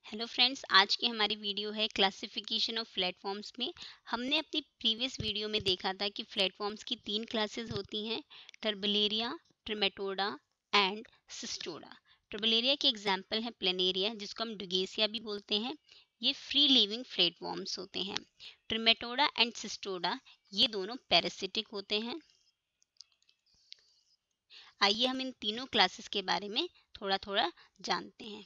Hello friends, आज की हमारी वीडियो है क्लासिफिकेशन ऑफ प्लेटफॉर्म्स में। हमने अपनी प्रीवियस वीडियो में देखा था कि प्लेटफॉर्म्स की 3 क्लासेस होती हैं, टर्बेलेरिया, ट्रेमेटोडा एंड सिस्टोडा। टर्बेलेरिया के एग्जांपल है प्लेनेरिया, जिसको हम डुगेसिया भी बोलते हैं। ये फ्री लिविंग प्लेटफॉर्म्स होते हैं। ट्रेमेटोडा एंड सिस्टोडा ये दोनों पैरासिटिक होते हैं। आइए हम इन तीनों क्लासेस के बारे में थोड़ा थोड़ा जानते हैं।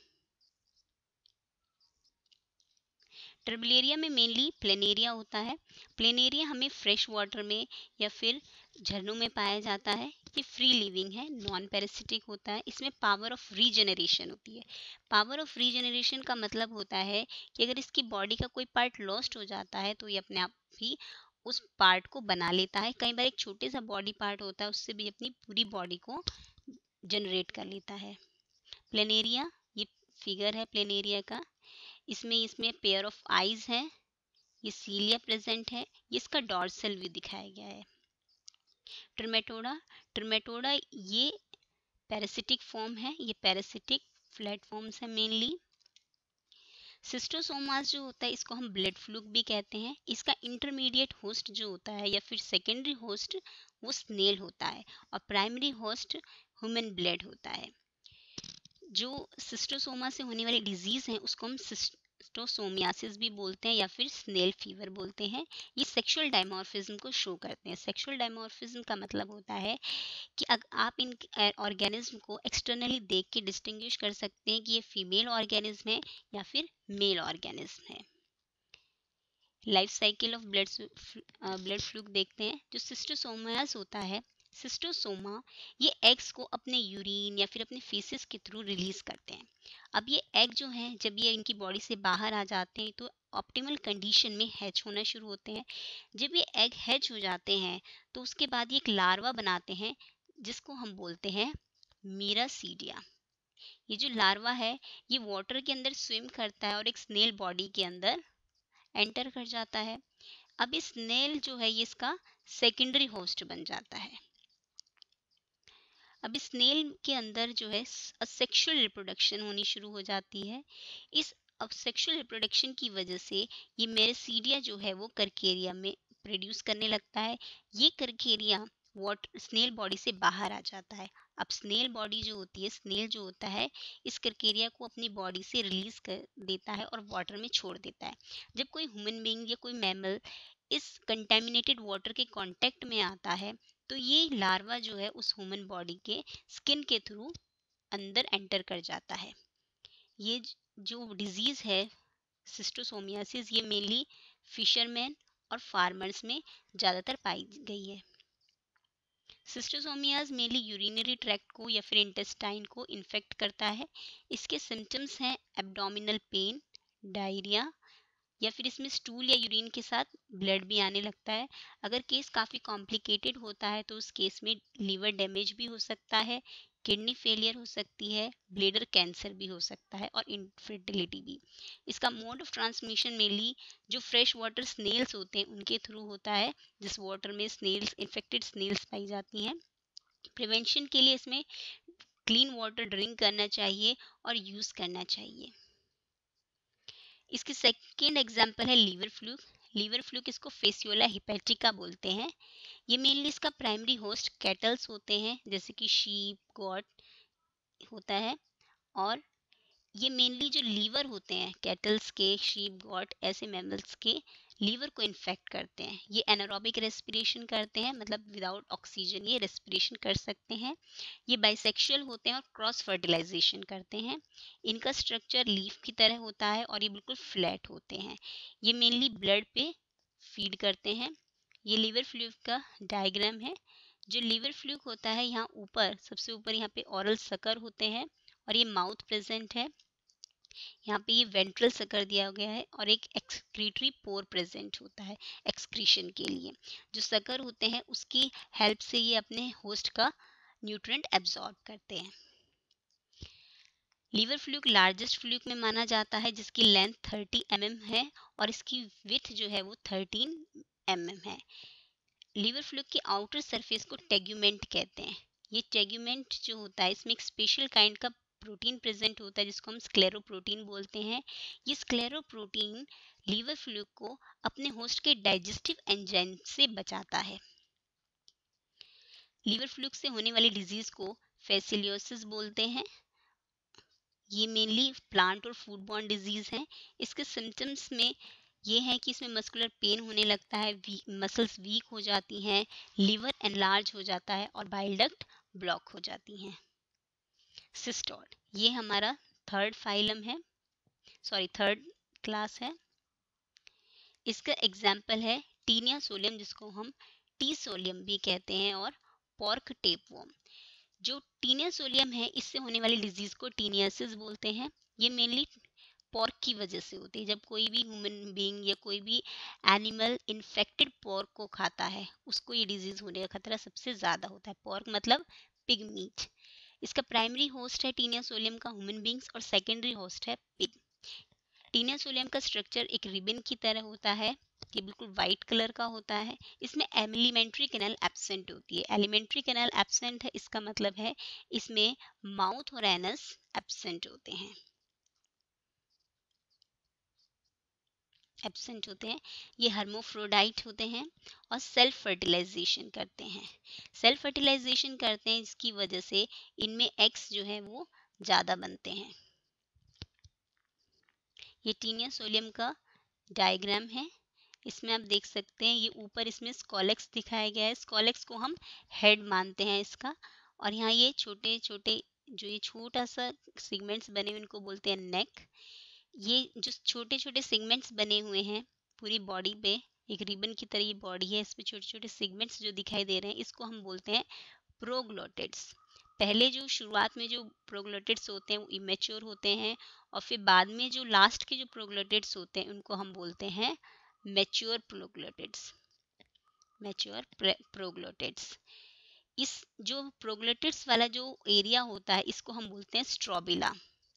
टर्बेलिया में मेनली प्लेनेरिया होता है। प्लेनेरिया हमें फ्रेश वाटर में या फिर झरनों में पाया जाता है। ये फ्री लिविंग है, नॉन पैरासिटिक होता है। इसमें पावर ऑफ रीजनरेशन होती है। पावर ऑफ रीजनरेशन का मतलब होता है कि अगर इसकी बॉडी का कोई पार्ट लॉस्ट हो जाता है तो ये अपने आप ही उस पार्ट को बना लेता है। कई बार एक छोटे सा बॉडी पार्ट होता है, उससे भी अपनी पूरी बॉडी को जनरेट कर लेता है। प्लेनेरिया, ये फिगर है प्लेनेरिया का। इसमें पेयर ऑफ आईज है, ये सीलिया प्रेजेंट है, ये इसका डॉर्सल व्यू दिखाया गया है। ट्रिमेटोडा, ट्रिमेटोडा ये पैरासिटिक फॉर्म है, ये पैरासिटिक प्लेटफॉर्म्स है मेनली। सिस्टोसोमास जो होता है इसको हम ब्लड फ्लूक भी कहते हैं। इसका इंटरमीडिएट होस्ट जो होता है या फिर सेकेंडरी होस्ट वो स्नेल होता है और प्राइमरी होस्ट ह्यूमन ब्लड होता है। जो सिस्टोसोमा से होने वाली डिजीज है उसको हम सिस्टोसोमियासिस भी बोलते हैं या फिर स्नेल फीवर बोलते हैं। ये सेक्सुअल डायमॉर्फिज्म को शो करते हैं। सेक्सुअल डायमॉर्फिज्म का मतलब होता है कि आप इन ऑर्गेनिज्म को एक्सटर्नली देख के डिस्टिंग्विश कर सकते हैं कि ये फीमेल ऑर्गेनिज्म है या फिर मेल ऑर्गेनिज्म है। Life cycle of blood fluke देखते हैं। जो सिस्टोसोमास होता है, सिस्टोसोमा ये एग्स को अपने यूरिन या फिर अपने फीसेस के थ्रू रिलीज करते हैं। अब ये एग जो हैं जब ये इनकी बॉडी से बाहर आ जाते हैं तो ऑप्टिमल कंडीशन में हैच होना शुरू होते हैं। जब ये एग हैच हो जाते हैं तो उसके बाद ये एक लार्वा बनाते हैं जिसको हम बोलते हैं मीरासीडिया। ये जो लार्वा है ये वाटर के अंदर स्विम करता है और एक स्नेल बॉडी के अंदर एंटर कर जाता है। अब इस स्नेल जो है ये इसका सेकेंडरी होस्ट बन जाता है। अब इस स्नेल के अंदर जो है सेक्सुअल रिप्रोडक्शन होनी शुरू हो जाती है। इस अब सेक्सुअल रिप्रोडक्शन की वजह से ये मेरेसीडिया जो है वो करकेरिया में प्रोड्यूस करने लगता है। ये करकेरिया वाटर स्नेल बॉडी से बाहर आ जाता है। अब स्नेल बॉडी जो होती है, स्नेल जो होता है इस करकेरिया को अपनी बॉडी से रिलीज कर देता है और वाटर में छोड़ देता है। जब कोई ह्यूमन बीइंग या कोई मैमल इस कंटेमिनेटेड वाटर के कांटेक्ट में आता है तो ये लार्वा जो है उस ह्यूमन बॉडी के स्किन के थ्रू अंदर एंटर कर जाता है। ये जो डिजीज है सिस्टोसोमियासिस ये मेनली फिशरमैन और फार्मर्स में ज़्यादातर पाई गई है। सिस्टोसोमियाज मेनली यूरिनरी ट्रैक्ट को या फिर इंटेस्टाइन को इन्फेक्ट करता है। इसके सिम्टम्स हैं एब्डोमिनल पेन, डायरिया या फिर इसमें स्टूल या यूरिन के साथ ब्लड भी आने लगता है। अगर केस काफ़ी कॉम्प्लिकेटेड होता है तो उस केस में लीवर डैमेज भी हो सकता है, किडनी फेलियर हो सकती है, ब्लेडर कैंसर भी हो सकता है और इनफर्टिलिटी भी। इसका मोड ऑफ ट्रांसमिशन मेनली जो फ्रेश वाटर स्नेल्स होते हैं उनके थ्रू होता है, जिस वाटर में स्नेल्स इन्फेक्टेड स्नेल्स पाई जाती हैं। प्रिवेंशन के लिए इसमें क्लीन वाटर ड्रिंक करना चाहिए और यूज़ करना चाहिए। इसकी सेकेंड एग्जांपल है लीवर फ्लूक। लीवर फ्लूक इसको फेसियोला हिपैटिका बोलते हैं। ये मेनली इसका प्राइमरी होस्ट कैटल्स होते हैं जैसे कि शीप, गॉट होता है। और ये मेनली जो लीवर होते हैं कैटल्स के, शीप, गॉट ऐसे मैमल्स के लीवर को इन्फेक्ट करते हैं। ये एनारोबिक रेस्पिरेशन करते हैं, मतलब विदाउट ऑक्सीजन ये रेस्पिरेशन कर सकते हैं। ये बाइसेक्सुअल होते हैं और क्रॉस फर्टिलाइजेशन करते हैं। इनका स्ट्रक्चर लीफ की तरह होता है और ये बिल्कुल फ्लैट होते हैं। ये मेनली ब्लड पे फीड करते हैं। ये लीवर फ्लूक का डायग्राम है। जो लीवर फ्लूक होता है यहाँ ऊपर सबसे ऊपर यहाँ पे ऑरल सकर होते हैं और ये माउथ प्रेजेंट है। यहाँ पे ये वेंट्रल सकर दिया गया है और एक एक्सक्रीटरी पोर प्रेजेंट होता है एक्सक्रीशन के लिए। जो सकर होते हैं उसकी हेल्प से ये अपने होस्ट का न्यूट्रिएंट एब्जॉर्ब करते हैं। लीवर फ्लूक लार्जेस्ट फ्लूक में माना जाता है जिसकी लेंथ 30 mm है और इसकी विड्थ जो है वो 13 mm है। लीवर फ्लूक की आउटर सरफेस को टेग्यूमेंट कहते हैं। ये टेग्यूमेंट जो होता है इसमें एक स्पेशल काइंड का प्रोटीन प्रेजेंट होता है जिसको हम स्क्लेरोप्रोटीन बोलते हैं। ये स्क्लेरोप्रोटीन लीवर फ्लूइड को अपने होस्ट के डाइजेस्टिव एंजाइम से बचाता है। लीवर फ्लूइड से होने वाली डिजीज को फैसिलियोसिस बोलते हैं। ये मेनली प्लांट और फूड बॉर्न डिजीज है। इसके सिम्टम्स में ये है कि इसमें मस्कुलर पेन होने लगता है, मसल्स वीक हो जाती हैं, लिवर एनलार्ज हो जाता है और बाइल डक्ट ब्लॉक हो जाती हैं। सिस्टोड ये हमारा थर्ड क्लास है। इसका एग्जाम्पल है टीनिया सोलियम, जिसको हम टी सोलियम भी कहते हैं, और पॉर्क टेपवर्म। जो टीनिया सोलियम है, इससे होने वाली डिजीज को टीनियासिस बोलते हैं। ये मेनली पॉर्क की वजह से होती है। जब कोई भी ह्यूमन बीइंग या कोई भी एनिमल इन्फेक्टेड पॉर्क को खाता है, उसको ये डिजीज होने का खतरा सबसे ज्यादा होता है। पॉर्क मतलब पिग मीट। इसका प्राइमरी होस्ट है टीनिया सोलियम का ह्यूमन बींग्स, और सेकेंडरी होस्ट है पिग। टीनिया सोलियम का स्ट्रक्चर एक रिबन की तरह होता है। ये बिल्कुल वाइट कलर का होता है। इसमें एलिमेंट्री कैनाल एब्सेंट होती है। एलिमेंट्री कैनाल एब्सेंट है, इसका मतलब है इसमें माउथ और एनस एब्सेंट होते हैं। ये हर्मोफ्रोडाइट होते हैं और सेल्फ फर्टिलाइजेशन करते हैं। जिसकी वजह से इनमें एग्स जो है वो ज़्यादा बनते हैं। ये टीनिया सोलियम का डायग्राम है। इसमें आप देख सकते हैं, ये ऊपर इसमें स्कॉलेक्स दिखाया गया है। स्कॉलेक्स को हम हेड मानते हैं इसका, और यहाँ ये छोटे छोटे जो ये छोटा सा सिगमेंट्स बने हुए उनको बोलते हैं नेक। ये जो छोटे छोटे सिगमेंट्स बने हुए हैं पूरी बॉडी पे, एक रिबन की तरह ये बॉडी है, इस पे छोटे छोटे सिगमेंट्स जो दिखाई दे रहे हैं, इसको हम बोलते हैं प्रोग्लोटिड्स। पहले जो शुरुआत में जो प्रोग्लोटिड्स होते हैं वो इमेच्योर होते हैं, और फिर बाद में जो लास्ट के जो प्रोग्लोटिड्स होते हैं उनको हम बोलते हैं मैच्योर प्रोग्लोटिड्स। इस जो प्रोग्लोटिड्स वाला जो एरिया होता है, इसको हम बोलते हैं स्ट्रोबिला।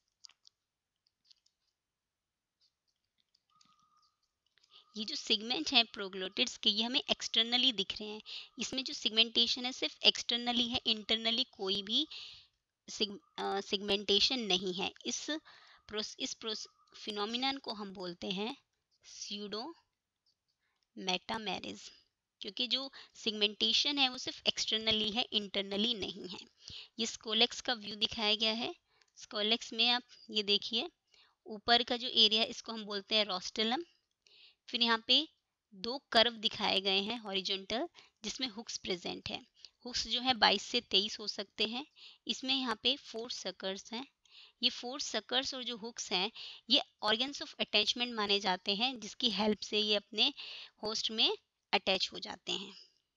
ये जो सिगमेंट है प्रोग्लोटिड्स के, ये हमें एक्सटर्नली दिख रहे हैं। इसमें जो सिगमेंटेशन है सिर्फ एक्सटर्नली है, इंटरनली कोई भी सिगमेंटेशन नहीं है। इस फिनोमिनन को हम बोलते हैं स्यूडो मेटामेरिज्म, क्योंकि जो सिगमेंटेशन है वो सिर्फ एक्सटर्नली है, इंटरनली नहीं है। ये स्कोलेक्स का व्यू दिखाया गया है। स्कोलेक्स में आप ये देखिए, ऊपर का जो एरिया है इसको हम बोलते हैं रोस्टेलम। फिर यहाँ पे दो कर्व दिखाए गए हैं हॉरिजॉन्टल, जिसमें हुक्स प्रेजेंट है। हुक्स जो है 22 से 23 हो सकते हैं। इसमें यहाँ पे 4 सकर्स हैं। ये 4 सकर्स और जो हुक्स हैं, ये ऑर्गन्स ऑफ अटैचमेंट माने जाते हैं, जिसकी हेल्प से ये अपने होस्ट में अटैच हो जाते हैं।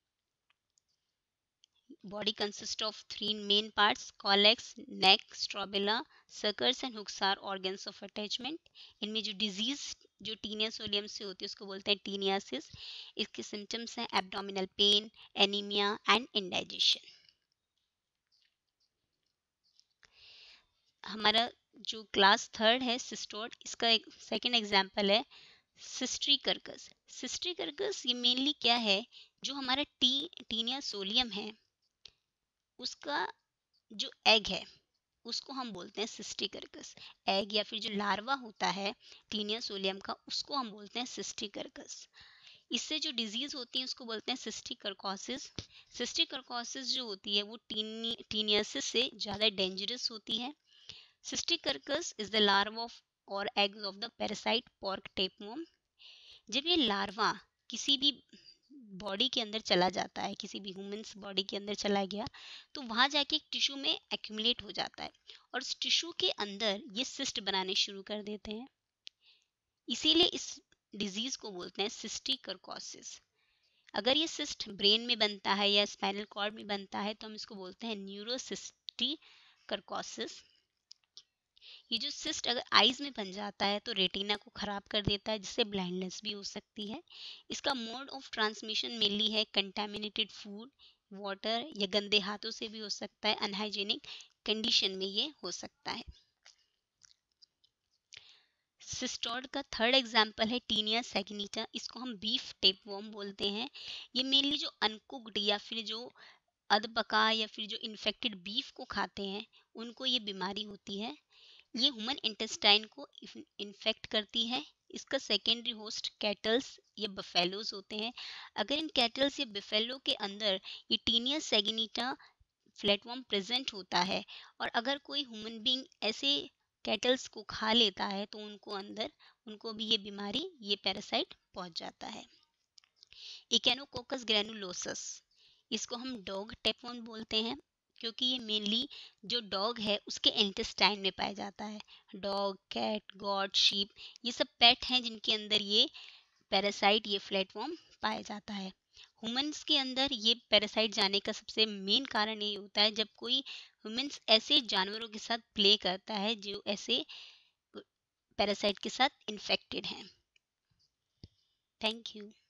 Body consists of 3 main parts: colex, neck, strobila, suckers and hooks are organs of attachment. इनमें जो डिजीज जो टीनिया सोलियम से होती है उसको बोलते हैं टीनियासिस। इसके सिम्टम्स हैं abdominal pain, anaemia and indigestion. हमारा जो क्लास थर्ड है सिस्टोड, इसका एक सेकेंड एग्जाम्पल है सिस्ट्रीकर्कस। सिस्ट्रीकर्कस ये मेनली क्या है, जो हमारा टीनिया सोलियम है उसका जो एग है उसको हम बोलते हैं सिस्टिकर्कस। एग या फिर जो लार्वा होता है टीनिया सोलियम का, उसको हम बोलते हैं सिस्टिकर्कस। इससे जो डिजीज होती है उसको बोलते हैं सिस्टिकर्कोसिस। सिस्टिकर्कोसिस जो होती है वो टीनियासिस से ज़्यादा डेंजरस होती है। Cysticercus is the larva of or eggs of the parasite pork tapeworm. जब ये लार्वा किसी भी बॉडी के अंदर चला जाता है, किसी भी ह्यूमन्स बॉडी के अंदर चला गया, तो वहां जाके एक टिश्यू में एक्यूमुलेट हो जाता है, और उस टिश्यू के अंदर ये सिस्ट बनाने शुरू कर देते हैं। इसीलिए इस डिजीज को बोलते हैं सिस्टिकर्कोसिस। अगर ये सिस्ट ब्रेन में बनता है या स्पाइनल कॉर्ड में बनता है तो हम इसको बोलते हैं न्यूरोसिस्टिकर्कोसिस। ये जो सिस्ट अगर आईज में बन जाता है तो रेटिना को खराब कर देता है, जिससे ब्लाइंडनेस भी हो सकती है। इसका मोड ऑफ ट्रांसमिशन मेनली है कंटामिनेटेड फूड, वाटर, या गंदे हाथों से भी हो सकता है। अनहाइजीनिक कंडीशन में ये हो सकता है। सिस्टोड का थर्ड एग्जाम्पल है टीनिया सैगिनिटा। इसको हम बीफ टेपवर्म बोलते हैं। ये मेनली जो अनकुक्ड या फिर जो अधपका या फिर जो इन्फेक्टेड बीफ को खाते हैं उनको ये बीमारी होती है। ये ह्यूमन इंटेस्टाइन को इन्फेक्ट करती है। इसका सेकेंडरी होस्ट कैटल्स या बफेलोज होते हैं। अगर इन कैटल्स या बफेलो के अंदर ये टीनिया सैगिनिटा फ्लैटवर्म प्रेजेंट होता है और अगर कोई ह्यूमन बीइंग ऐसे कैटल्स को खा लेता है तो उनको भी ये बीमारी, ये पैरासाइट पहुंच जाता है। इकेनोकोकस ग्रैनुलोसस, इसको हम डॉग टेपवर्म बोलते हैं क्योंकि ये मेनली जो डॉग है उसके इंटेस्टाइन में पाया जाता है। डॉग, कैट, गॉट, शीप ये सब पेट हैं जिनके अंदर ये पैरासाइट, ये फ्लैटवर्म पाया जाता है। ह्यूमंस के अंदर ये पैरासाइट जाने का सबसे मेन कारण ये होता है जब कोई ह्यूमंस ऐसे जानवरों के साथ प्ले करता है जो ऐसे पैरासाइट के साथ इन्फेक्टेड हैं। Thank you.